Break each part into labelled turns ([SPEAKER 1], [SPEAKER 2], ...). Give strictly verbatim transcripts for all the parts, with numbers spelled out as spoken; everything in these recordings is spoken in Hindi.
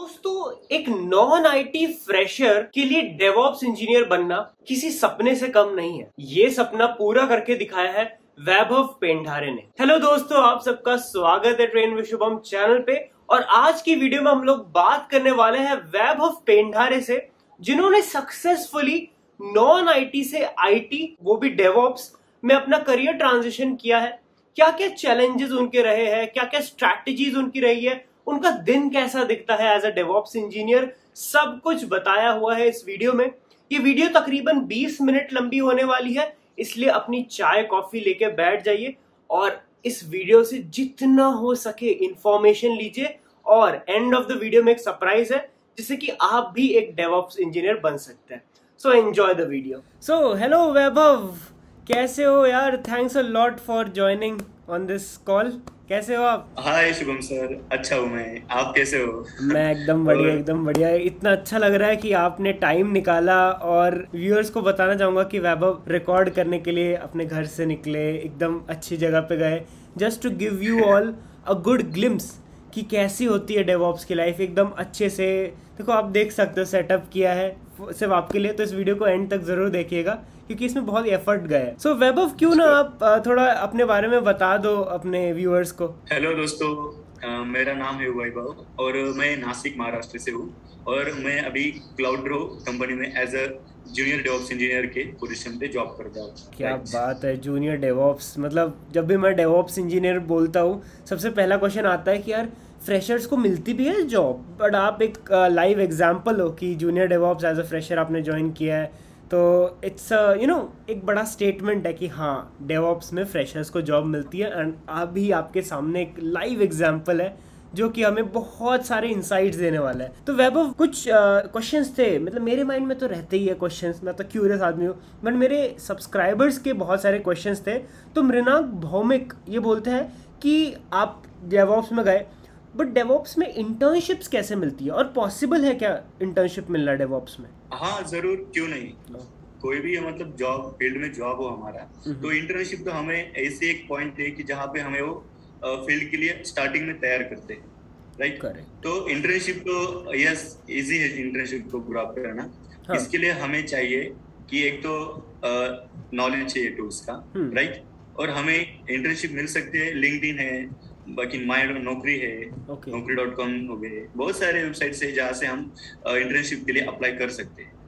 [SPEAKER 1] दोस्तों, एक नॉन आईटी फ्रेशर के लिए डेवऑप्स इंजीनियर बनना किसी सपने से कम नहीं है। ये सपना पूरा करके दिखाया है वैभव पेंढारे ने। हेलो दोस्तों, आप सबका स्वागत है ट्रेन विद शुभम चैनल पे। और आज की वीडियो में हम लोग बात करने वाले हैं वैभव पेंढारे से, जिन्होंने सक्सेसफुली नॉन आईटी से आईटी, वो भी डेवऑप्स में अपना करियर ट्रांजिशन किया है। क्या क्या चैलेंजेस उनके रहे हैं, क्या क्या स्ट्रैटेजीज उनकी रही है, उनका दिन कैसा दिखता है एज अ डेवऑप्स इंजीनियर, सब कुछ बताया हुआ है इस वीडियो में। ये वीडियो तकरीबन बीस मिनट लंबी होने वाली है, इसलिए अपनी चाय कॉफी लेके बैठ जाइए और इस वीडियो से जितना हो सके इंफॉर्मेशन लीजिए। और एंड ऑफ द वीडियो में एक सरप्राइज है, जिससे कि आप भी एक डेवऑप्स इंजीनियर बन सकते हैं। So enjoy the video. So hello Vaibhav, कैसे हो यार? Thanks a lot for joining on this call. कैसे हो आप?
[SPEAKER 2] हाय शुभम सर, अच्छा हूँ मैं। आप कैसे हो?
[SPEAKER 1] मैं एकदम बढ़िया, एकदम बढ़िया। इतना अच्छा लग रहा है कि आपने टाइम निकाला। और व्यूअर्स को बताना चाहूंगा कि वैभव रिकॉर्ड करने के लिए अपने घर से निकले, एकदम अच्छी जगह पे गए, just to give you all a good glimpse कि कैसी होती है डेवऑप्स की लाइफ। एकदम अच्छे से देखो, आप देख सकते हो सेटअप किया है सिर्फ आपके लिए। तो इस वीडियो को एंड तक जरूर देखिएगा, क्योंकि इसमें बहुत एफर्ट गया है। सो so, वैभव, क्यों ना आप थोड़ा अपने बारे में बता दो अपने व्यूअर्स को।
[SPEAKER 2] हेलो दोस्तों, uh, मेरा नाम है वैभव और मैं नासिक महाराष्ट्र से हूँ। और मैं अभी क्लाउडरो कंपनी में as a junior DevOps engineer के पोजीशन पे जॉब करता हूँ।
[SPEAKER 1] क्या बात है, जूनियर डेवऑप्स। मतलब जब भी मैं डेवऑप्स इंजीनियर बोलता हूँ, सबसे पहला क्वेश्चन आता है कि यार फ्रेशर्स को मिलती भी है जॉब। बट आप एक लाइव uh, एग्जाम्पल हो कि junior DevOps as a fresher आपने ज्वाइन किया है। तो इट्स यू नो एक बड़ा स्टेटमेंट है कि हाँ, डेवऑप्स में फ्रेशर्स को जॉब मिलती है। एंड अभी आपके सामने एक लाइव एग्जांपल है जो कि हमें बहुत सारे इंसाइट्स देने वाला है। तो वैभव, कुछ क्वेश्चंस uh, थे, मतलब मेरे माइंड में तो रहते ही है क्वेश्चंस, मैं तो क्यूरियस आदमी हूँ, बट मेरे सब्सक्राइबर्स के बहुत सारे क्वेश्चंस थे। तो मृणाक भौमिक ये बोलते हैं कि आप डेवऑप्स में गए, बट डेवऑप्स में इंटर्नशिप्स कैसे मिलती है, और पॉसिबल है क्या इंटर्नशिप मिलना डेवऑप्स में?
[SPEAKER 2] हाँ जरूर, क्यों नहीं। कोई भी मतलब जॉब फील्ड में जॉब हो हमारा, तो इंटर्नशिप तो हमें ऐसे एक पॉइंट है कि जहाँ पे हमें वो फील्ड के लिए स्टार्टिंग में तैयार करते हैं, राइट। तो इंटर्नशिप तो यस इजी है इंटर्नशिप को प्राप्त करना। हाँ। इसके लिए हमें चाहिए कि एक तो नॉलेज चाहिए टूल्स का, राइट। और हमें इंटर्नशिप मिल सकती है, लिंक्डइन है, बाकी माई नौकरी है, okay. नौकरी डॉट कॉम हो गए, बहुत सारे वेबसाइट्स है जहाँ से हम इंटर्नशिप के लिए अप्लाई कर सकते हैं।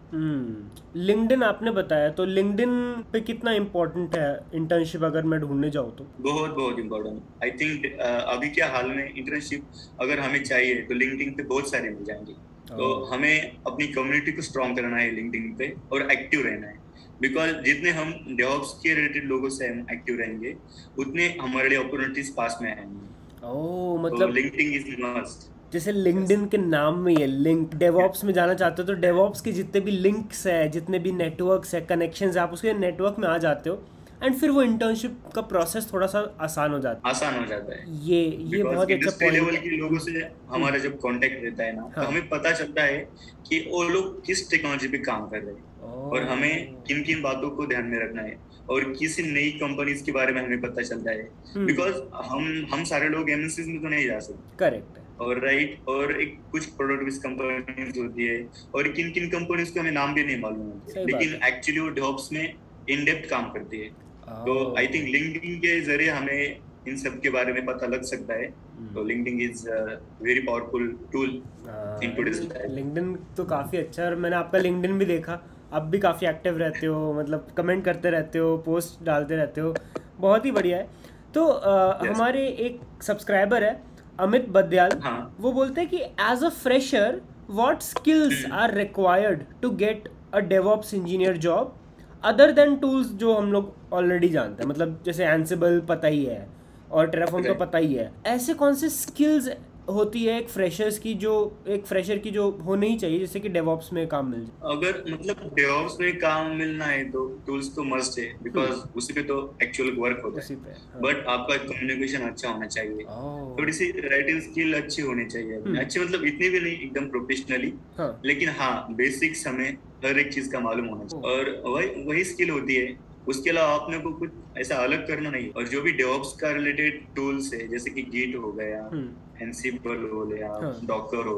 [SPEAKER 1] लिंक्डइन आपने बताया, तो लिंक्डइन पे कितना इम्पोर्टेंट है इंटर्नशिप अगर मैं ढूंढने जाऊँ तो?
[SPEAKER 2] बहुत बहुत इम्पोर्टेंट। आई थिंक अभी क्या हाल में इंटर्नशिप अगर हमें चाहिए तो लिंक्डइन पे बहुत सारे मिल जाएंगे। oh. तो हमें अपनी कम्युनिटी को स्ट्रॉन्ग करना है लिंक्डइन पे, और एक्टिव रहना है। बिकॉज जितने हम डेवऑप्स के रिलेटेड लोगों से हम एक्टिव रहेंगे, उतने हमारे लिए अपॉर्चुनिटीज पास में आएंगे।
[SPEAKER 1] ओह, मतलब
[SPEAKER 2] लिंक्डइन इज मस्ट।
[SPEAKER 1] जैसे लिंक्डइन के नाम में ये लिंक, डेवऑप्स में जाना चाहते हो तो डेवऑप्स के जितने भी लिंक्स है, जितने भी नेटवर्क्स है, कनेक्शंस है, आप उसके नेटवर्क में आ जाते हो। एंड फिर वो इंटर्नशिप का प्रोसेस थोड़ा सा आसान हो जाता है।
[SPEAKER 2] आसान हो जाता है
[SPEAKER 1] ये ये बहुत अच्छा पॉइंट।
[SPEAKER 2] लेवल के लोगों से हमारा जब कांटेक्ट रहता है ना, हाँ। तो हमें पता चलता है कि वो लोग किस टेक्नोलॉजी पे काम कर रहे हैं, और हमें किन किन बातों को ध्यान में रखना है, और किसी नई कंपनीज के बारे में हमें पता चलता है। बिकॉज हम हम सारे लोग एमएनसीज में तो नहीं जा सकते।
[SPEAKER 1] करेक्ट।
[SPEAKER 2] और राइट, और एक कुछ प्रोडक्ट बेस्ड कंपनीज होती है, और किन किन कंपनीज को हमें नाम भी नहीं मालूम होते, लेकिन एक्चुअली वो डेवऑप्स में इन डेप्थ काम करती है। तो आई थिंक लिंक्डइन के जरिए हमें इन सब के बारे में पता लग सकता है। तो LinkedIn is very powerful tool in today's life.
[SPEAKER 1] LinkedIn तो काफी अच्छा है, और मैंने आपका लिंक्डइन भी देखा, आप भी काफी एक्टिव रहते हो, मतलब कमेंट करते रहते हो, पोस्ट डालते रहते हो, बहुत ही बढ़िया है। तो uh, yes. हमारे एक सब्सक्राइबर है अमित बद्याल, हाँ. वो बोलते हैं कि as a fresher what skills are required to get a DevOps engineer job other than tools जो हम लोग ऑलरेडी जानते हैं। मतलब जैसे एंसिबल पता ही है और टेराफॉर्म तो पता ही है। ऐसे कौन से स्किल्स होती है एक फ्रेशर्स की, जो एक फ्रेशर की जो होनी ही चाहिए, जैसे कि डेवऑप्स में काम मिल जाए?
[SPEAKER 2] अगर मतलब डेवऑप्स में काम मिलना है तो टूल्स तो मस्ट है, बिकॉज उसी पे तो एक्चुअल वर्क होता है। हाँ। बट आपका कम्युनिकेशन अच्छा होना चाहिए, थोड़ी सी राइटिंग स्किल अच्छी होनी चाहिए। अच्छी मतलब इतनी भी नहीं एकदम प्रोफेशनली, हाँ। लेकिन हाँ बेसिक्स हमें हर एक चीज का मालूम होना चाहिए, और वही वही स्किल होती है। उसके अलावा आपने को कुछ ऐसा अलग करना नहीं। और जो भी डेवऑप्स का रिलेटेड टूल्स है, जैसे कि गिट हो गया, एनसिबल हो गया, डॉकर हो,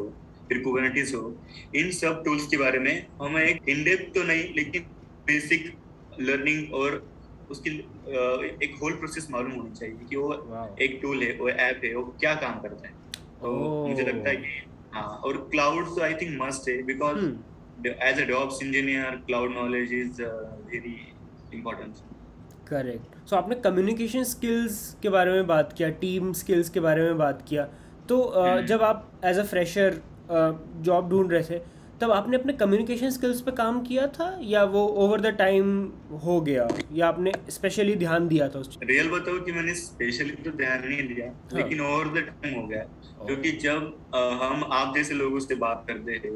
[SPEAKER 2] फिर कुबरनेटिस हो, इन सब टूल्स के बारे में हमें एक इन डेप्थ तो नहीं लेकिन बेसिक लर्निंग और उसकी एक होल प्रोसेस मालूम होनी चाहिए कि वो एक टूल है, वो ऐप है, वो क्या काम करता है। तो मुझे लगता है कि हाँ, और क्लाउड तो आई थिंक मस्ट है because as a DevOps engineer cloud knowledge is very important.
[SPEAKER 1] Correct. So आपने कम्युनिकेशन स्किल्स के बारे में बात किया, टीम स्किल्स के बारे में बात किया, तो uh, जब आप एज अ फ्रेशर जॉब ढूंढ रहे थे तब आपने अपने कम्युनिकेशन स्किल्स पे काम किया था या वो ओवर द टाइम हो गया, या आपने स्पेशली ध्यान दिया था उस?
[SPEAKER 2] रियल बताओ कि मैंने स्पेशली तो ध्यान नहीं दिया, हाँ. लेकिन ओवर द टाइम हो गया, क्योंकि जब आ, हम आप जैसे लोगों से बात करते हैं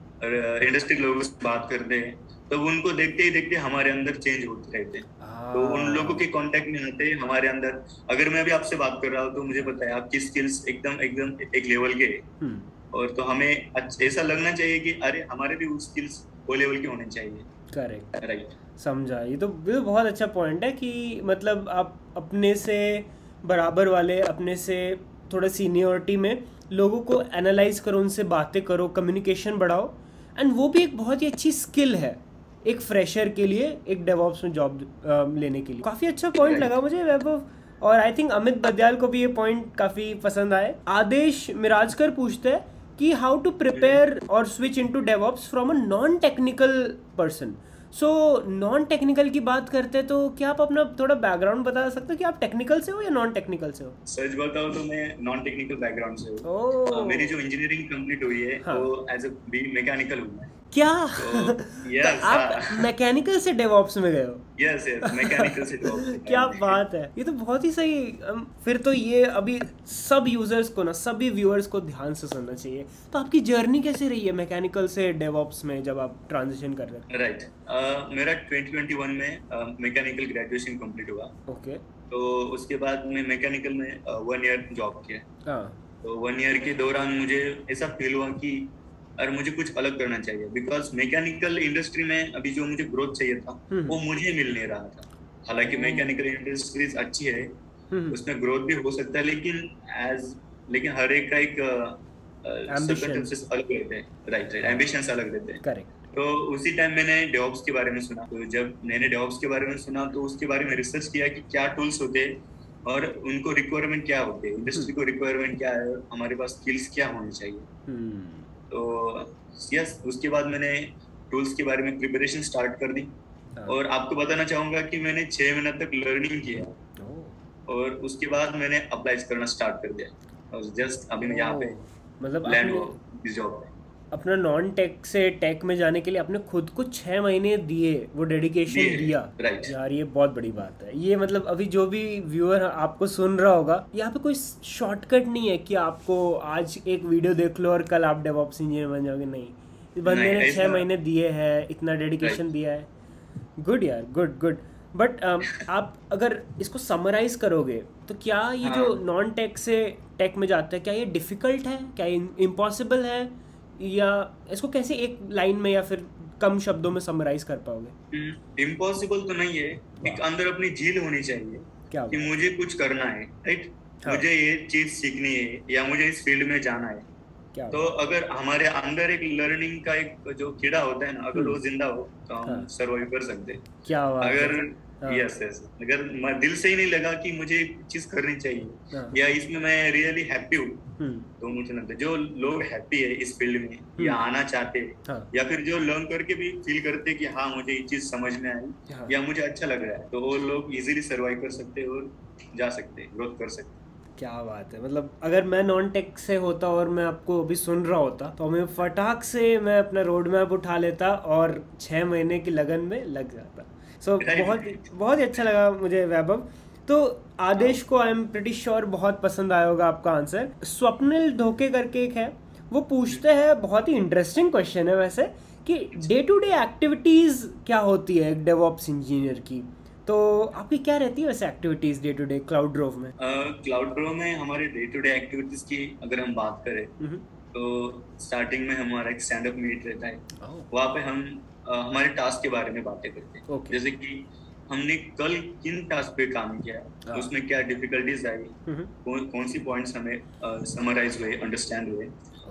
[SPEAKER 2] और इंडस्ट्री लोगों से बात करते हैं तो उनको देखते ही देखते हमारे अंदर चेंज होते रहते हैं। तो उन लोगों के कांटेक्ट में आते हैं हमारे अंदर। अगर मैं भी आपसे बात कर रहा हूँ तो मुझे पता है आपकी स्किल्स एकदम एकदम एक लेवल के, और तो हमें ऐसा लगना चाहिए कि अरे हमारे भी वो स्किल्स वो लेवल के होने चाहिए।
[SPEAKER 1] करेक्ट,
[SPEAKER 2] राइट,
[SPEAKER 1] समझा। ये तो बहुत अच्छा पॉइंट है कि मतलब आप अपने से बराबर वाले, अपने से थोड़ा सीनियरिटी में लोगों को एनालाइज करो, उनसे बातें करो, कम्युनिकेशन बढ़ाओ, एंड वो भी एक बहुत ही अच्छी स्किल है एक फ्रेशर के लिए, एक डेवऑप्स में जॉब लेने के लिए। काफ़ी अच्छा पॉइंट लगा मुझे वैभव, और आई थिंक अमित बदयाल को भी ये पॉइंट काफ़ी पसंद आए। आदेश मिराजकर पूछते हैं कि हाउ टू प्रिपेयर और switch into DevOps from a non technical person. So non technical की बात करते हैं तो क्या आप अपना थोड़ा बैकग्राउंड बता सकते हो कि आप टेक्निकल से हो या नॉन टेक्निकल से हो?
[SPEAKER 2] सच बताओ तो मैं नॉन टेक्निकल बैकग्राउंड से हूँ। oh. मेरी जो इंजीनियरिंग कंप्लीट हुई है हाँ. वो एज अ बी मैकेनिकल हुआ है।
[SPEAKER 1] क्या?
[SPEAKER 2] तो, yes,
[SPEAKER 1] तो आप मैकेनिकल से डेवऑप्स में गए हो?
[SPEAKER 2] यस यस, मैकेनिकल से डेवऑप्स।
[SPEAKER 1] क्या बात है, ये तो बहुत ही सही। फिर तो ये अभी सब यूजर्स को ना, सभी व्यूअर्स को ध्यान से सुनना चाहिए। तो आपकी जर्नी कैसे रही है मैकेनिकल से डेवऑप्स में जब आप ट्रांजिशन कर रहे थे?
[SPEAKER 2] राइट, मेरा ट्वेंटी ट्वेंटी वन में मैकेनिकल ग्रेजुएशन कंप्लीट हुआ।
[SPEAKER 1] ओके।
[SPEAKER 2] तो उसके बाद मैं मैकेनिकल में वन ईयर जॉब किया। तो वन ईयर के दौरान मुझे ऐसा फील हुआ कि और मुझे कुछ अलग करना चाहिए, बिकॉज मैकेनिकल इंडस्ट्री में अभी जो मुझे ग्रोथ चाहिए था वो मुझे मिल नहीं रहा था। हालांकि मैकेनिकल इंडस्ट्री अच्छी है, उसमें ग्रोथ भी हो सकता है, लेकिन एज लेकिन हर एक का एक सर्कमस्टेंसेस अलग रहते हैं। राइट राइट, एम्बिशंस अलग रहते हैं।
[SPEAKER 1] करेक्ट।
[SPEAKER 2] तो उसी टाइम मैंने डेवऑप्स के बारे में सुना। तो जब मैंने डेवऑप्स के बारे में सुना तो उसके बारे में रिसर्च किया कि क्या टूल्स होते हैं और उनको रिक्वायरमेंट क्या होते हैं, इंडस्ट्री को रिक्वायरमेंट क्या है, हमारे पास स्किल्स क्या होनी चाहिए। तो यस, उसके बाद मैंने टूल्स के बारे में प्रिपरेशन स्टार्ट कर दी। और आपको बताना चाहूंगा कि मैंने छह महीने तक लर्निंग किया और उसके बाद मैंने अप्लाई करना स्टार्ट कर दिया। और जस्ट अभी मैं यहाँ पे
[SPEAKER 1] मतलब
[SPEAKER 2] लैंड हुआ इस जॉब पे।
[SPEAKER 1] अपना नॉन टेक से टेक में जाने के लिए आपने खुद को छह महीने दिए, वो डेडिकेशन दिया।
[SPEAKER 2] राइट
[SPEAKER 1] यार, ये बहुत बड़ी बात है। ये मतलब अभी जो भी व्यूअर आपको सुन रहा होगा, यहाँ पे कोई शॉर्टकट नहीं है कि आपको आज एक वीडियो देख लो और कल आप डेवऑप्स इंजीनियर बन जाओगे। नहीं, इस बंदे ने छह महीने दिए हैं, इतना डेडिकेशन दिया है। गुड यार, गुड गुड। बट आप अगर इसको समराइज करोगे तो क्या ये हाँ. जो नॉन टेक से टेक में जाता है, क्या ये डिफिकल्ट है, क्या ये इम्पॉसिबल है, या इसको कैसे एक लाइन में या फिर कम शब्दों में समराइज कर पाओगे?
[SPEAKER 2] इम्पॉसिबल तो नहीं है, एक अंदर अपनी झील होनी चाहिए क्या कि मुझे कुछ करना है। राइट, हाँ. मुझे ये चीज सीखनी है या मुझे इस फील्ड में जाना है। क्या तो अगर हमारे अंदर एक लर्निंग का एक जो कीड़ा होता है ना, अगर वो जिंदा हो तो हम हाँ. सर्वाइव कर सकते हैं।
[SPEAKER 1] क्या
[SPEAKER 2] अगर हाँ. यस यस, अगर मैं दिल से ही नहीं लगा कि मुझे एक चीज करनी चाहिए हाँ. या इसमें मैं रियली हैप्पी हूँ, तो मुझे लगता है जो लोग हैप्पी है इस फील्ड में या आना चाहते हैं हाँ. या फिर जो लर्न करके भी फील करते हैं कि हाँ मुझे ये चीज समझ में आई हाँ. या मुझे अच्छा लग रहा है, तो वो लोग इजीली सर्वाइव कर सकते हैं और जा सकते हैं, ग्रोथ कर सकते हैं।
[SPEAKER 1] क्या बात है। मतलब अगर मैं नॉन टेक से होता और मैं आपको अभी सुन रहा होता तो मैं फटाक से मैं अपना रोड मैप उठा लेता और छः महीने की लगन में लग जाता। सो so, बहुत बहुत ही अच्छा लगा मुझे वैभव। तो आदेश को आई एम प्रिटी श्योर बहुत पसंद आया होगा आपका आंसर। स्वप्निल धोखे करके एक है, वो पूछते हैं, बहुत ही इंटरेस्टिंग क्वेश्चन है वैसे, कि डे टू डे एक्टिविटीज़ क्या होती है एक डेवऑप्स इंजीनियर की। तो आपकी क्या रहती है वैसे activities day to day CloudDrove में?
[SPEAKER 2] क्लाउड ड्रोव में हमारे डे टू डे एक्टिविटीज की अगर हम बात करें तो स्टार्टिंग में हमारा एक स्टैंड अप मीट रहता है। oh. वहाँ पे हम uh, हमारे टास्क के बारे में बातें करते हैं। okay. जैसे कि हमने कल किन टास्क पे काम किया, ah. उसमें क्या डिफिकल्टीज आई, कौन, कौन सी पॉइंट्स हमें समराइज uh, हुए, अंडरस्टैंड हुए, oh.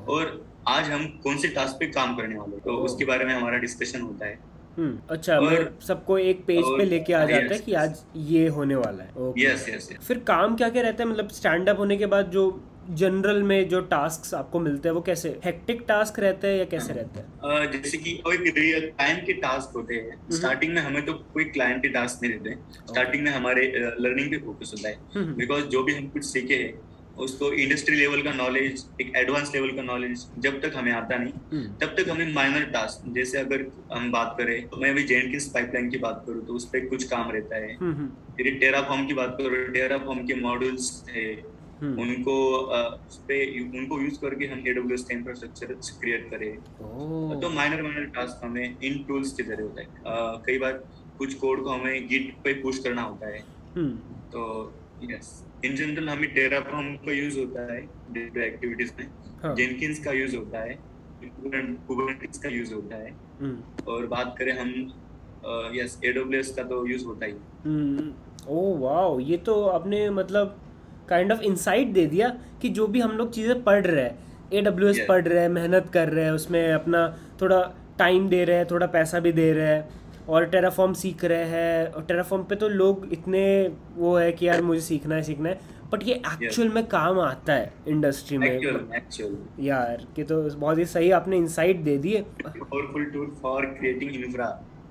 [SPEAKER 2] और आज हम कौन से टास्क पे काम करने वाले हैं, तो उसके बारे में हमारा डिस्कशन होता है।
[SPEAKER 1] हम्म अच्छा, और सबको एक पेज पे लेके आ जाता है कि आज ये होने वाला है।
[SPEAKER 2] Yes yes.
[SPEAKER 1] फिर काम क्या क्या रहता है, मतलब स्टैंड अप होने के बाद जो जनरल में जो टास्क आपको मिलते हैं वो कैसे हेक्टिक टास्क रहते हैं या कैसे रहते हैं?
[SPEAKER 2] uh, जैसे कि एक रियल टाइम के टास्क होते हैं। स्टार्टिंग में हमें तो कोई क्लाइंट के टास्क नहीं देते, स्टार्टिंग में हमारे लर्निंग पे फोकस होता है, बिकॉज जो भी हम कुछ सीखे हैं उसको इंडस्ट्री लेवल का नॉलेज, एक एडवांस लेवल का नॉलेज जब तक हमें आता नहीं तब तक हमें माइनर टास्क, जैसे अगर हम बात करें तो मैं भी जेनकिंस पाइपलाइन की बात करूँ तो उस पर कुछ काम रहता है। फिर टेराफॉर्म की बात करूँ, टेराफॉर्म के मॉड्यूल्स है, उनको उस पे उनको यूज करके हम एडब्ल्यूएस का इंफ्रास्ट्रक्चर क्रिएट करें। तो माइनर माइनर टास्क हमें इन टूल्स के जरिए होता है। कई बार कुछ कोड को हमें गिट पे पुश करना होता है, तो यस इन जनरल हमें टेराफॉर्म का यूज होता है डे टू एक्टिविटीज में, जेनकिंस का यूज होता है, कुबरनेटिस का यूज होता है, और बात करें हम यस एडब्ल्यूएस का तो यूज होता ही।
[SPEAKER 1] ओह वाओ, ये तो आपने मतलब काइंड ऑफ इनसाइट दे दिया कि जो भी हम लोग चीज़ें पढ़ रहे हैं, एडब्ल्यूएस yeah. पढ़ रहे हैं, मेहनत कर रहे हैं, उसमें अपना थोड़ा टाइम दे रहे हैं, थोड़ा पैसा भी दे रहे हैं, और टेराफॉर्म सीख रहे हैं। और टेराफॉर्म पे तो लोग इतने वो है कि यार मुझे सीखना है सीखना है, बट ये एक्चुअल yes. में काम आता है इंडस्ट्री में
[SPEAKER 2] actual, actual.
[SPEAKER 1] यार कि तो बहुत ही सही आपने इनसाइट दे दिए।
[SPEAKER 2] Powerful tool for creating infra.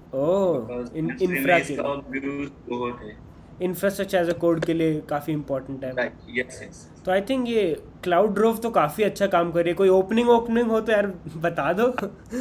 [SPEAKER 1] Oh in infra के
[SPEAKER 2] बहुत है,
[SPEAKER 1] इंफ्रास्ट्रक्चर एज अ कोड के लिए काफ़ी इंपॉर्टेंट है।
[SPEAKER 2] right, yes, yes.
[SPEAKER 1] तो आई थिंक ये क्लाउड ड्रोव तो काफ़ी अच्छा काम कर रही है। कोई ओपनिंग ओपनिंग हो तो यार बता दो।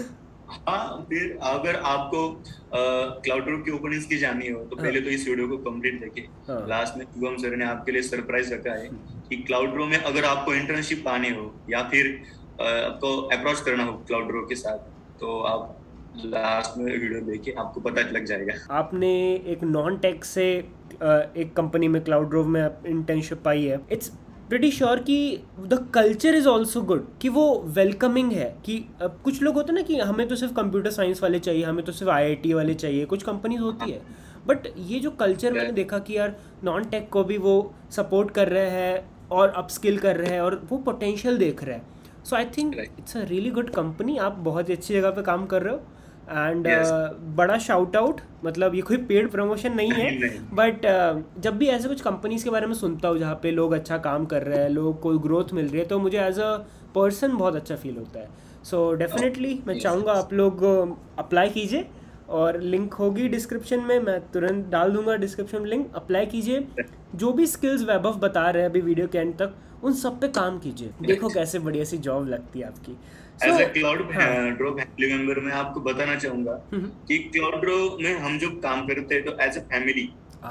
[SPEAKER 2] हाँ, फिर अगर आपको क्लाउड ड्रोव की ओपनिंग्स की जानी हो तो हाँ. पहले तो इस वीडियो को कंप्लीट देखिए। हाँ. लास्ट में शुभम सर ने आपके लिए सरप्राइज रखा है कि क्लाउड ड्रोव में अगर आपको इंटर्नशिप पानी हो या फिर आपको अप्रोच करना हो क्लाउड ड्रोव के साथ, तो आप लास्ट में वीडियो देखिए, आपको पता लग जाएगा।
[SPEAKER 1] आपने एक नॉन टेक से एक कंपनी में क्लाउड ड्रोव में इंटर्नशिप पाई है, इट्स प्रीटी श्योर कि the culture is also good, कि वो वेलकमिंग है। कि अब कुछ लोग होते हैं ना कि हमें तो सिर्फ कंप्यूटर साइंस वाले चाहिए, हमें तो सिर्फ आईआईटी वाले चाहिए, कुछ कंपनीज होती है, बट ये जो कल्चर मैंने देखा कि यार नॉन टेक को भी वो सपोर्ट कर रहे हैं और अपस्किल कर रहे हैं और वो पोटेंशियल देख रहे हैं। So I think it's a really good company. आप बहुत ही अच्छी जगह पे काम कर रहे हो एंड yes. uh, बड़ा शाउट आउट, मतलब ये कोई पेड प्रमोशन नहीं है, बट uh, जब भी ऐसे कुछ कंपनीज के बारे में सुनता हूँ जहाँ पे लोग अच्छा काम कर रहे हैं, लोग कोई ग्रोथ मिल रही है, तो मुझे एज अ पर्सन बहुत अच्छा फील होता है। सो so, डेफिनेटली oh, मैं yes, चाहूँगा yes. आप लोग अप्लाई कीजिए, और लिंक होगी डिस्क्रिप्शन में, मैं तुरंत डाल दूंगा डिस्क्रिप्शन में लिंक। अप्लाई कीजिए, जो भी स्किल्स वैभव बता रहे हैं अभी वीडियो के एंड तक, उन सब पे काम कीजिए, देखो कैसे बढ़िया सी जॉब लगती है आपकी।
[SPEAKER 2] As a CloudDrove family member मैं आपको बताना चाहूंगा कि क्लाउड ड्रोव में हम जो काम करते हैं तो एज अ फैमिली,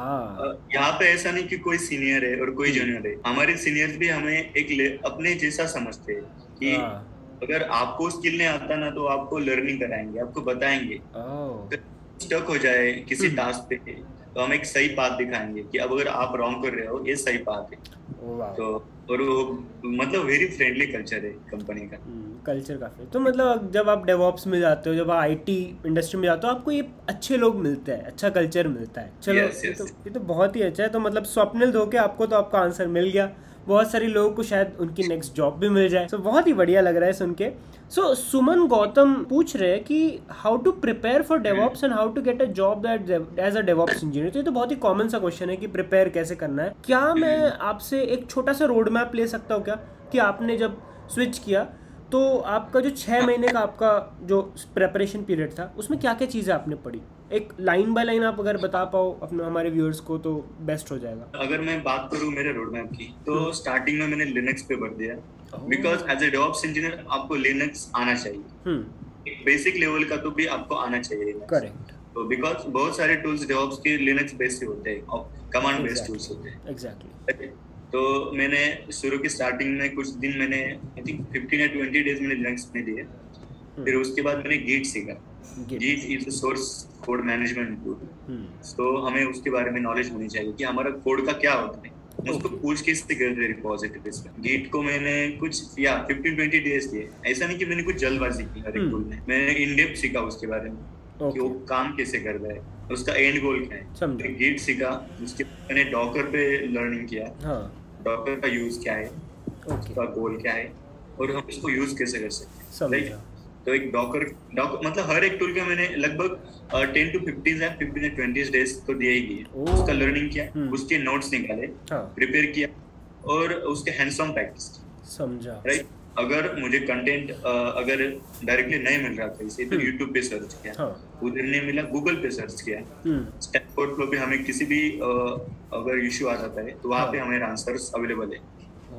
[SPEAKER 2] यहाँ पे ऐसा नहीं कि कोई सीनियर है और कोई जूनियर है, हमारे सीनियर्स भी हमें एक अपने जैसा समझते हैं कि अगर आपको स्किल नहीं आता ना तो आपको लर्निंग कराएंगे, आपको बताएंगे। स्टक हो जाए किसी टास्क पे तो हम एक सही पाथ दिखाएंगे कि अब अगर आप रॉन्ग कर रहे हो ये सही पाथ है। तो और वो मतलब वेरी फ्रेंडली कल्चर है कंपनी का।
[SPEAKER 1] कल्चर काफी, तो मतलब जब आप डेवऑप्स में जाते हो, जब आप आईटी इंडस्ट्री में जाते हो, आपको ये अच्छे लोग मिलते हैं, अच्छा कल्चर मिलता है। चलो yes, ये, yes. तो, ये तो बहुत ही अच्छा है। तो मतलब स्वप्निल धोके आपको तो आपका आंसर मिल गया, बहुत सारे लोगों को शायद उनकी नेक्स्ट जॉब भी मिल जाए। तो so, बहुत ही बढ़िया लग रहा है सुन के। सो so, सुमन गौतम पूछ रहे हैं कि how to prepare for DevOps and how to get a job as a DevOps engineer. तो ये तो बहुत ही कॉमन सा क्वेश्चन है कि प्रिपेयर कैसे करना है। क्या मैं आपसे एक छोटा सा रोड मैप ले सकता हूँ क्या, कि आपने जब स्विच किया तो आपका जो छः महीने का आपका जो प्रेपरेशन पीरियड था उसमें क्या क्या चीज़ें आपने पढ़ी, एक लाइन बाय लाइन आप अगर बता पाओ अपने हमारे व्यूअर्स को तो बेस्ट हो जाएगा।
[SPEAKER 2] अगर मैं बात करूँ मेरे रोड मैप की, तो स्टार्टिंग में मैंने लिनक्स पे भर दिया, because as a DevOps engineer आपको लिनक्स आना चाहिए, एक बेसिक लेवल का तो भी आपको आना चाहिए।
[SPEAKER 1] करेक्ट।
[SPEAKER 2] तो बिकॉज बहुत सारे टूल्स डेवऑप्स के लिनक्स बेस्ड होते हैं और कमांड बेस्ड टूल्स होते हैं।
[SPEAKER 1] एग्जैक्टली।
[SPEAKER 2] तो मैंने शुरू की स्टार्टिंग में कुछ दिन मैंने आई थिंक फिफ्टीन या ट्वेंटी डेज मैंने लिनक्स में दिए, फिर उसके बाद मैंने गिट सीखा। Git is a source code management tool, तो हमें उसके बारे में नॉलेज होनी चाहिए कि हमारा कोड का क्या होता है, उसको पूछ के इससे करते रिपोजिटरीज पे। गिट को मैंने कुछ या फिफ्टीन ट्वेंटी डेज दिए, ऐसा नहीं कि मैंने कुछ जल्दबाजी की हर एक टूल में, मैंने इन डेप्थ सीखा उसके बारे में कि वो काम कैसे करता है, उसका एंड गोल क्या है। गिट सीखा, उसके मैंने डॉकर पे लर्निंग किया, डॉकर का यूज क्या है, उसका गोल क्या है, और हम इसको यूज कैसे कर सकते हैं, राइट। तो एक डॉकर डॉकर मतलब हर एक टूल का मैंने लगभग टेन टू फिफ्टीन या फिफ्टीन या ट्वेंटी डेज तो दिया ही दिया, उसका लर्निंग किया, उसके नोट्स निकाले, प्रिपेयर किया और उसके हैंड्स ऑन प्रैक्टिस समझा, राइट। अगर मुझे कंटेंट अगर डायरेक्टली नहीं मिल रहा था इसे तो यूट्यूब पे सर्च किया, हाँ। उधर नहीं मिला गूगल पे सर्च किया, स्टैक ओवरफ्लो पे हमें किसी भी अगर इश्यू आ जाता है तो वहाँ पे हमें आंसर्स अवेलेबल है,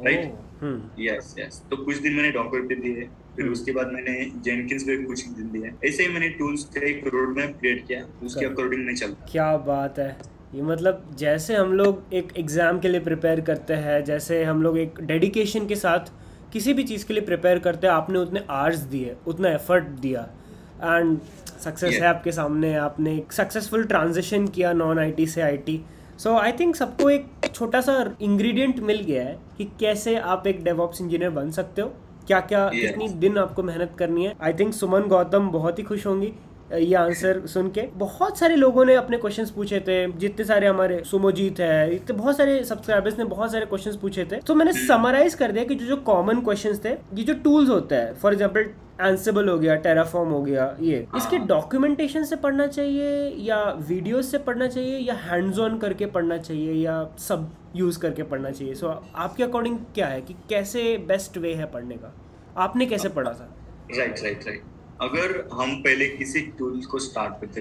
[SPEAKER 2] राइट। यस यस तो कुछ दिन मैंने डॉकर पे दिए, फिर उसके बाद मैंने जेनकिंस पे कुछ दिन दिए, ऐसे ही मैंने टूल्स का एक रोड मैप क्रिएट किया, उसके अकॉर्डिंग में चलता।
[SPEAKER 1] क्या बात है, ये मतलब जैसे हम लोग एक एग्ज़ाम के लिए प्रिपेयर करते हैं, जैसे हम लोग एक डेडिकेशन के साथ किसी भी चीज़ के लिए प्रिपेयर करते हैं, आपने उतने आवर्स दिए, उतना एफर्ट दिया एंड सक्सेस yeah. है आपके सामने, आपने एक सक्सेसफुल ट्रांजिशन किया नॉन आईटी से आईटी। सो आई थिंक सबको एक छोटा सा इंग्रेडिएंट मिल गया है कि कैसे आप एक डेवऑप्स इंजीनियर बन सकते हो, क्या क्या yes. कितनी दिन आपको मेहनत करनी है। आई थिंक सुमन गौतम बहुत ही खुश होंगी ये आंसर सुन के। बहुत सारे लोगों ने अपने क्वेश्चंस पूछे थे, जितने सारे हमारे सुमोजीत है, इतने बहुत सारे सब्सक्राइबर्स ने बहुत सारे क्वेश्चंस पूछे थे, तो मैंने समराइज कर दिया कि जो जो कॉमन क्वेश्चंस थे, ये जो टूल्स होते हैं, फॉर एग्जांपल एंसिबल हो गया, टेराफॉर्म हो गया, ये इसके डॉक्यूमेंटेशन से पढ़ना चाहिए या वीडियोस से पढ़ना चाहिए या हैंड्स ऑन करके पढ़ना चाहिए या सब यूज करके पढ़ना चाहिए। सो so, आपके अकॉर्डिंग क्या है कि कैसे बेस्ट वे है पढ़ने का, आपने कैसे पढ़ा था?
[SPEAKER 2] राइट राइट राइट अगर हम पहले किसी टूल को स्टार्ट करते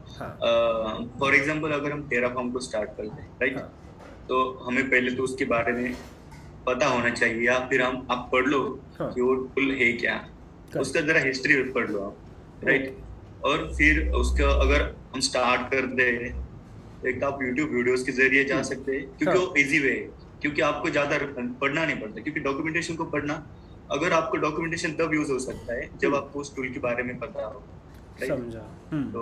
[SPEAKER 2] लर्निंग, फॉर एग्जांपल अगर हम टेराफॉर्म को स्टार्ट करते हैं, राइट, तो हमें पहले तो उसके बारे में पता होना चाहिए, या फिर हम आप पढ़ लो हाँ. कि वो टूल है क्या, उसका जरा हिस्ट्री पढ़ लो आप, राइट। और फिर उसका अगर हम स्टार्ट कर दे, एक तो आप यूट्यूब वीडियोस के जरिए जा सकते हैं, क्योंकि वो इजी वे है, क्योंकि आपको ज्यादा पढ़ना नहीं पड़ता, क्योंकि डॉक्यूमेंटेशन को पढ़ना, अगर आपको डॉक्यूमेंटेशन तब यूज हो सकता है जब आपको उस टूल के बारे में पता हो,
[SPEAKER 1] समझा।
[SPEAKER 2] तो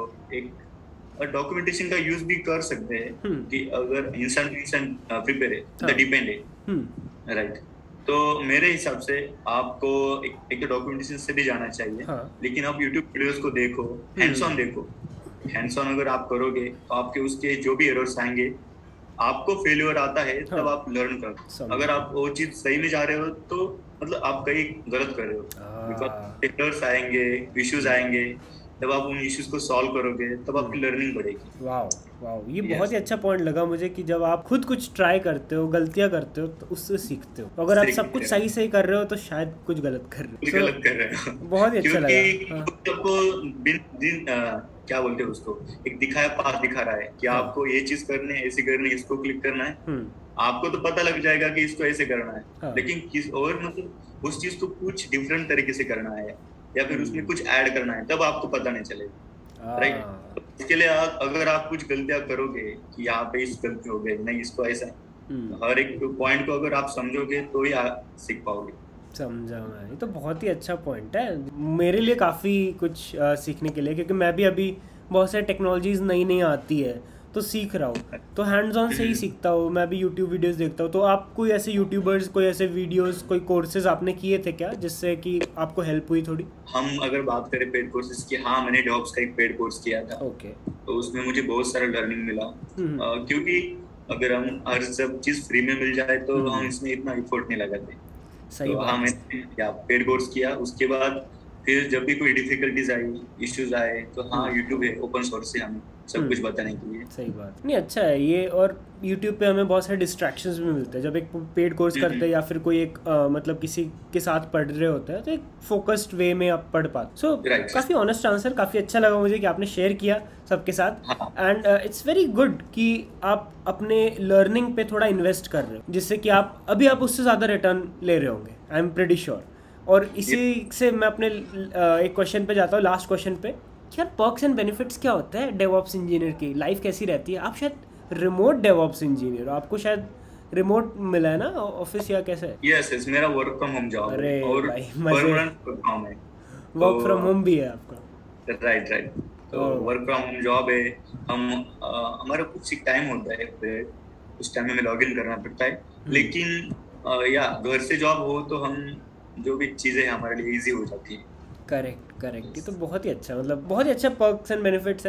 [SPEAKER 2] एक डॉक्यूमेंटेशन का यूज भी कर सकते हैं कि अगर इंसान इंसान प्रिपेयर है तो डिपेंड है, राइट। तो मेरे हिसाब से आपको एक, एक तो डॉक्यूमेंटेशन से भी जाना चाहिए, हाँ। लेकिन आप यूट्यूब वीडियोस को देखो, हैंड्स ऑन देखो, हैंड्स ऑन अगर आप करोगे तो आपके उसके जो भी एरर्स आएंगे, आपको फेलियर आता है तब हाँ। आप लर्न करो। अगर आप वो चीज सही में जा रहे हो तो मतलब आप कहीं गलत कर रहे हो, बिकॉज़ एरर्स आएंगे, इश्यूज आएंगे, जब आप उन इश्यूज को सॉल्व करोगे तब आपकी लर्निंग बढ़ेगी।
[SPEAKER 1] वाओ वाओ, ये yes. बहुत ही अच्छा पॉइंट लगा मुझे कि जब आप खुद कुछ ट्राई करते हो, गलतियां करते हो, तो उससे सीखते हो। अगर आप सब कुछ सही सही कर रहे हो तो शायद कुछ गलत कर रहे हो,
[SPEAKER 2] गलत कर रहे हो।
[SPEAKER 1] बहुत ही अच्छा लगा।
[SPEAKER 2] आपको दिन दिन क्या बोलते हैं उसको, एक दिखाया पाथ दिखा रहा है कि आपको ये चीज करनी है, ऐसे करनी है, इसको क्लिक करना है, आपको तो पता लग जाएगा कि इसको ऐसे करना है, हाँ। लेकिन किस और मतलब उस चीज को कुछ डिफरेंट तरीके से करना है या फिर उसमें कुछ ऐड करना है, तब आपको पता नहीं चलेगा, राइट। इसके लिए आप अगर आप कुछ गलतियां करोगे कि यहाँ पे इस गलती हो गई, नहीं इसको ऐसा, हर एक पॉइंट को अगर आप समझोगे तो ही आप सीख पाओगे।
[SPEAKER 1] समझा मैं, ये तो बहुत ही अच्छा पॉइंट है मेरे लिए, काफ़ी कुछ आ, सीखने के लिए, क्योंकि मैं भी अभी बहुत सारी टेक्नोलॉजीज नई नई आती है तो सीख रहा हूँ, तो हैंड्स ऑन से ही सीखता हूँ। मैं भी यूट्यूब वीडियोस देखता हूँ। तो आप कोई ऐसे यूट्यूबर्स, कोई ऐसे वीडियोस, कोई कोर्सेज आपने किए थे क्या जिससे कि आपको हेल्प हुई थोड़ी?
[SPEAKER 2] हम अगर बात करें पेड कोर्सेज की, हाँ मैंने डॉब्स का एक पेड कोर्स किया था।
[SPEAKER 1] ओके।
[SPEAKER 2] तो उसमें मुझे बहुत सारा लर्निंग मिला, क्योंकि अगर हम हर सब चीज फ्री में मिल जाए तो हम इसमें इतना एफर्ट नहीं लगाते।
[SPEAKER 1] सही
[SPEAKER 2] तो हाँ मैंने पेड कोर्स किया। उसके बाद फिर जब भी कोई डिफिकल्टीज आई, इश्यूज आए, तो हाँ यूट्यूब है, ओपन सोर्स से हमें सब कुछ बताने के लिए।
[SPEAKER 1] सही बात नहीं, अच्छा है ये। और यूट्यूब पे हमें बहुत सारे डिस्ट्रैक्शंस भी मिलते हैं जब एक पेड कोर्स करते हैं या फिर कोई एक आ, मतलब किसी के साथ पढ़ रहे होते हैं, तो एक फोकस्ड वे में आप पढ़ पाते। सो so, काफ़ी ऑनेस्ट आंसर, काफ़ी अच्छा लगा मुझे कि आपने शेयर किया सबके साथ। एंड इट्स वेरी गुड कि आप अपने लर्निंग पे थोड़ा इन्वेस्ट कर रहे हो, जिससे कि आप अभी आप उससे ज़्यादा रिटर्न ले रहे होंगे, आई एम प्रीटी श्योर। और इसी से मैं अपने एक क्वेश्चन पे जाता हूँ, लास्ट क्वेश्चन पे। यार पर्क्स एंड बेनिफिट्स क्या होता है डेवऑप्स इंजीनियर की, लाइफ कैसी रहती है? आप शायद रिमोट डेवऑप्स इंजीनियर हो, आपको शायद रिमोट मिला है ना ऑफिस, या कैसे?
[SPEAKER 2] यस यस, मेरा वर्क फ्रॉम होम जॉब है।
[SPEAKER 1] अरे
[SPEAKER 2] और
[SPEAKER 1] भाई मजे,
[SPEAKER 2] वर्क फ्रॉम है,
[SPEAKER 1] वर्क फ्रॉम होम भी है आपका?
[SPEAKER 2] Right right. तो वर्क फ्रॉम होम जॉब है। हम हमारा कुछ एक टाइम होता है, उस टाइम में लॉग इन करना पड़ता है, लेकिन या घर से जॉब हो तो हम जो भी चीजें हमारे लिए इजी हो जाती है।
[SPEAKER 1] करेक्ट करेक्ट, ये तो बहुत ही अच्छा, मतलब बहुत ही अच्छा पर्क्स एंड बेनिफिट्स है।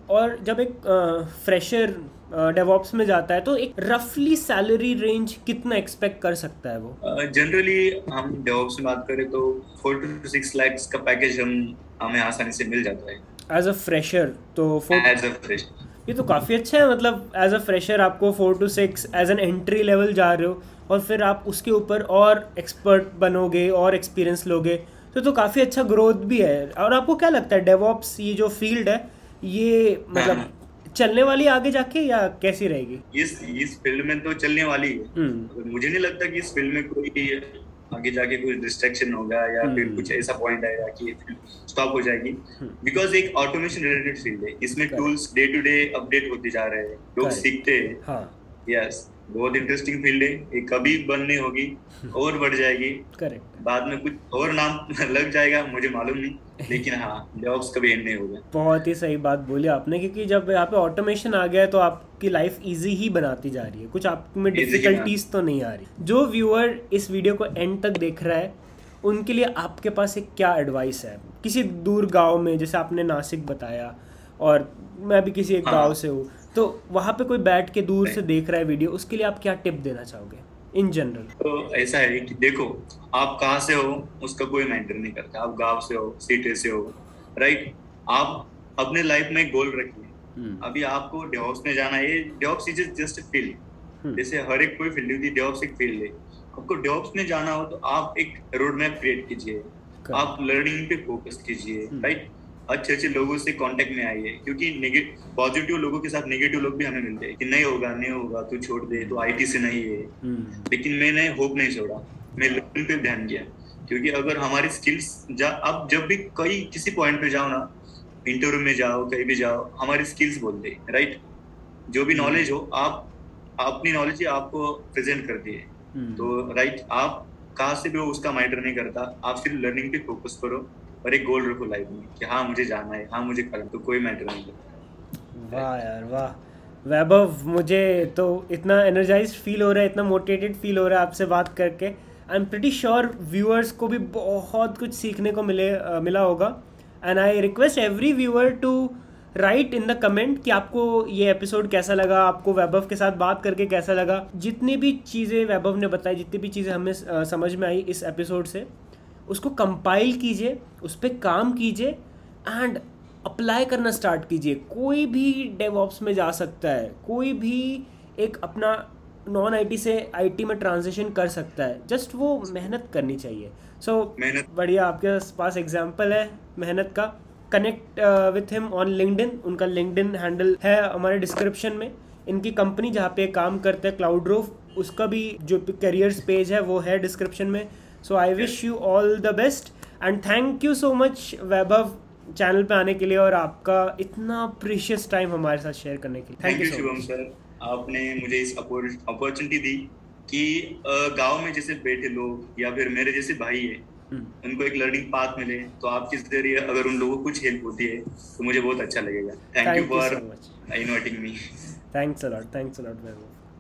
[SPEAKER 1] और जब एक फ्रेशर डेवऑप्स में जाता है तो एक रफली सैलरी रेंज कितना एक्सपेक्ट कर सकता है वो?
[SPEAKER 2] जनरली uh, हम डेवऑप्स में बात करें तो फोर टू सिक्स लाख का पैकेज हम हमें आसानी से मिल जाता है
[SPEAKER 1] एज अ फ्रेशर। तो
[SPEAKER 2] एज अ फ्रेशर
[SPEAKER 1] ये तो काफ़ी अच्छा है, मतलब एज अ फ्रेशर आपको four to six as an entry level जा रहे हो और फिर आप उसके ऊपर और एक्सपर्ट बनोगे और एक्सपीरियंस लोगे, तो तो काफ़ी अच्छा ग्रोथ भी है। और आपको क्या लगता है डेवऑप्स ये जो फील्ड है ये मतलब चलने वाली आगे जाके या कैसी रहेगी?
[SPEAKER 2] इस इस फील्ड में तो चलने वाली है। मुझे नहीं लगता कि इस फील्ड में कोई आगे जाके कुछ डिस्ट्रैक्शन होगा या फिर कुछ ऐसा पॉइंट आएगा कि स्टॉप हो जाएगी, बिकॉज एक ऑटोमेशन रिलेटेड फील्ड है। इसमें tools day to day update होते जा रहे हैं, लोग सीखते हैं। यस, बहुत इंटरेस्टिंग फील्ड है, ये कभी बंद नहीं होगी और बढ़ जाएगी।
[SPEAKER 1] करेक्ट।
[SPEAKER 2] बाद में कुछ और नाम लग जाएगा, मुझे मालूम नहीं, लेकिन हाँ डेवऑप्स कभी एंड नहीं होगा।
[SPEAKER 1] बहुत ही सही बात बोली आपने, क्योंकि जब यहाँ पे ऑटोमेशन आ गया है तो आपकी लाइफ इजी ही बनाती जा रही है, कुछ आप में डिफिकल्टीज तो नहीं आ रही। जो व्यूअर इस वीडियो को एंड तक देख रहा है उनके लिए आपके पास एक क्या एडवाइस है? किसी दूर गाँव में, जैसे आपने नासिक बताया और मैं भी किसी एक हाँ। गाँव से हूँ, तो वहाँ पे कोई बैठ के दूर से देख रहा है वीडियो, उसके लिए आप क्या टिप देना चाहोगे इन जनरल?
[SPEAKER 2] तो ऐसा है कि देखो, आप कहाँ से हो उसका कोई मैटर नहीं करता। आप गांव से हो, सिटी से हो, राइट? आप अपने लाइफ में गोल रखिए। अभी आपको डेवऑप्स में जाना है, DevOps is just a field. जैसे हर एक कोई फील्ड होती है, डेवऑप्स एक फील्ड है। आपको डेवऑप्स में जाना हो तो आप एक रोड मैप क्रिएट कीजिए, आप लर्निंग पे फोकस कीजिए, राइट? अच्छे अच्छे लोगों से कांटेक्ट में आइए, क्योंकि पॉजिटिव लोगों के साथ नेगेटिव लोग भी हमें मिलते हैं कि नहीं होगा नहीं होगा, तू छोड़ दे, तो आईटी से नहीं है। लेकिन मैंने होप नहीं छोड़ा, मैं लर्निंग पे ध्यान दिया, क्योंकि अगर हमारी स्किल्स अब जब भी कहीं किसी पॉइंट पे जाओ ना, इंटरव्यू में जाओ, कहीं भी जाओ, हमारी स्किल्स बोलते हैं, राइट? जो भी नॉलेज हो, आप अपनी नॉलेज ही आपको प्रेजेंट कर दिए, तो राइट, आप कहाँ से भी हो उसका मैटर नहीं करता। आप सिर्फ लर्निंग पे फोकस करो और एक गोल रखो लाइफ में कि हाँ मुझे जाना है, हाँ मुझे करना, तो कोई मैटर नहीं करता।
[SPEAKER 1] वाह यार वाह वैभव, मुझे तो इतना एनर्जाइज्ड फील हो रहा है, इतना मोटिवेटेड फील हो रहा है आपसे बात करके। I am pretty sure viewers को भी बहुत कुछ सीखने को मिले uh, मिला होगा। And I request every viewer to write in the comment कि आपको ये एपिसोड कैसा लगा, आपको वैभव के साथ बात करके कैसा लगा। जितनी भी चीज़ें वैभव ने बताई, जितनी भी चीज़ें हमें uh, समझ में आई इस एपिसोड से, उसको कंपाइल कीजिए, उस पर काम कीजिए एंड अप्लाई करना स्टार्ट कीजिए। कोई भी डेवऑप्स में जा सकता है, कोई भी एक अपना नॉन आईटी से आईटी में ट्रांजिशन कर सकता है, जस्ट वो मेहनत करनी चाहिए। सो so, बढ़िया, आपके पास एग्जांपल है मेहनत का। Connect with him on LinkedIn, उनका लिंक्डइन हैंडल है हमारे डिस्क्रिप्शन में। इनकी कंपनी जहाँ पे काम करते हैं क्लाउडरोफ, उसका भी जो करियर्स पेज है वो है डिस्क्रिप्शन में। So I wish you all the best and thank you so much Vaibhav channel पे आने के लिए और आपका इतना प्रीशियस टाइम हमारे साथ शेयर करने के लिए।
[SPEAKER 2] थैंक यू शुभम सर, आपने मुझे इस अपॉर्चुनिटी दी कि गांव में जैसे बैठे लोग या फिर मेरे जैसे भाई है, उनको एक लर्निंग पाथ मिले, तो आपके जरिए अगर उन लोगों को कुछ हेल्प होती है तो मुझे बहुत अच्छा लगेगा। Thank you for inviting me.
[SPEAKER 1] Thanks a lot, thanks a lot Vaibhav.